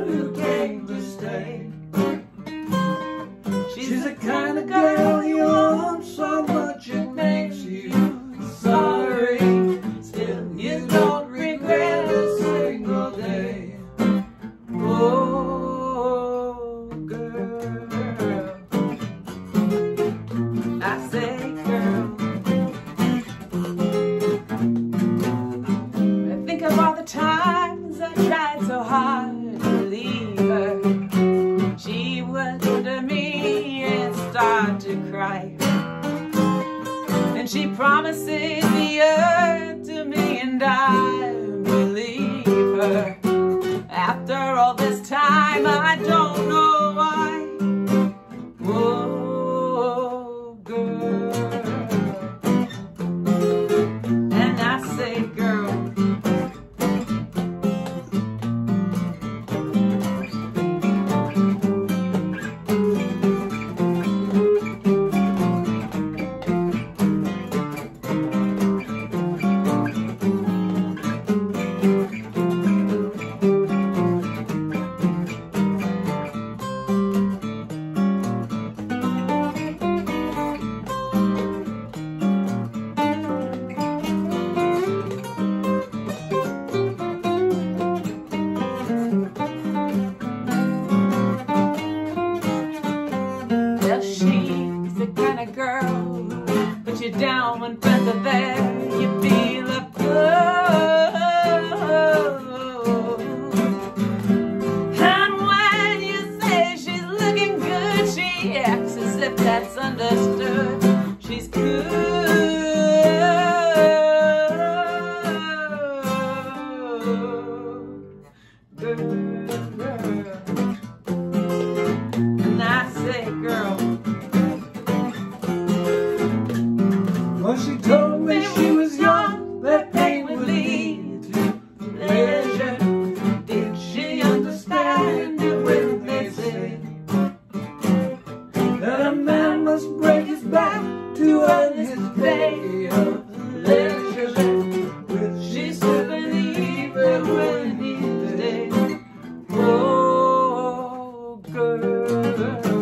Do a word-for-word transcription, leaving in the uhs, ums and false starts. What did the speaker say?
girl who came to stay. She's the kind of girl you want so much it makes you sorry. Still, you don't regret a single day. Oh, girl, I say, girl, I think of all the times I tried so hard to leave her. She would look at me and start to cry, and she promises the earth to me, and I believe her. After all this time, I don't know why. Oh, girl, and I say, girl, she's the kind of girl who puts you down when friends are there. You feel a pull, and when you say she's looking good, she acts as if that's understood. She's cool, girl, girl. And I say, girl, well, she told me she was young, that pain would lead to pleasure. Did she understand it when they say that a man must break his back to earn his pay of leisure? Will she still believe it when he's dead? Oh, girl.